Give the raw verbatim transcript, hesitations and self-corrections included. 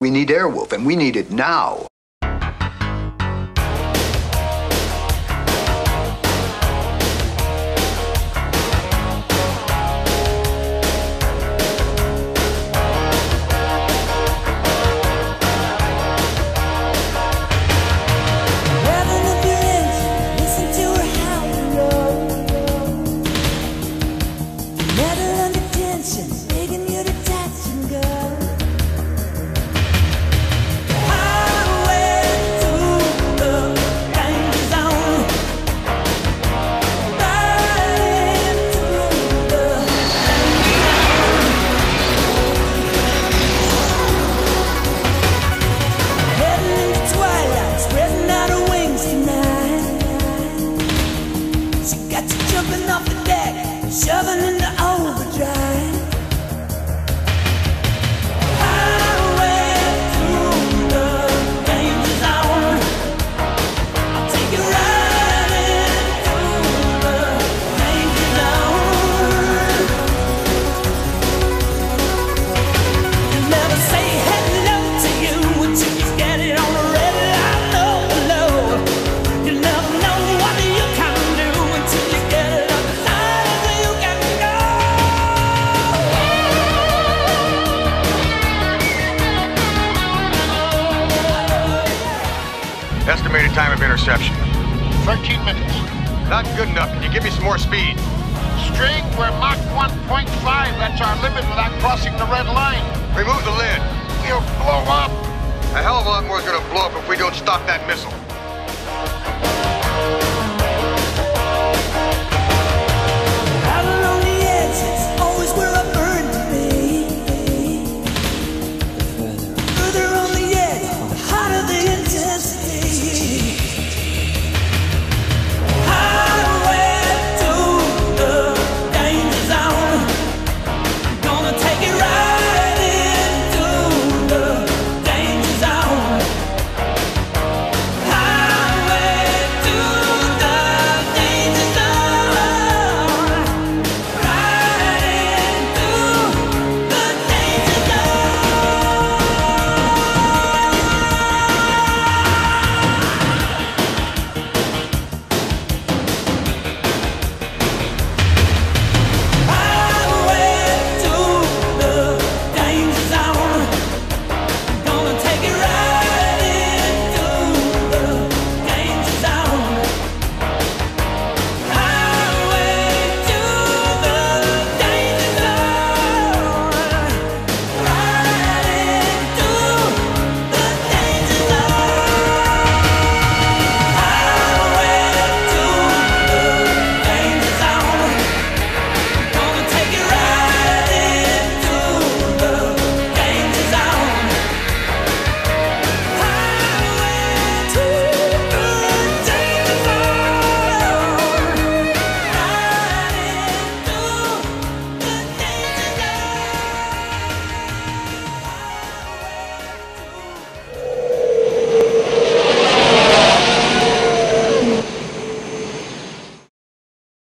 We need Airwolf, and we need it now. Jumping off the deck, shoving into overdrive. Highway through the danger zone. I'll take you riding through the danger zone. You never say hello to you until you get it on the red light overload. You never know what you can do until you get it. Estimated time of interception. thirteen minutes. Not good enough. Can you give me some more speed? String, we're Mach one point five. That's our limit without crossing the red line. Remove the lid. We'll blow up. A hell of a lot more is going to blow up if we don't stop that missile.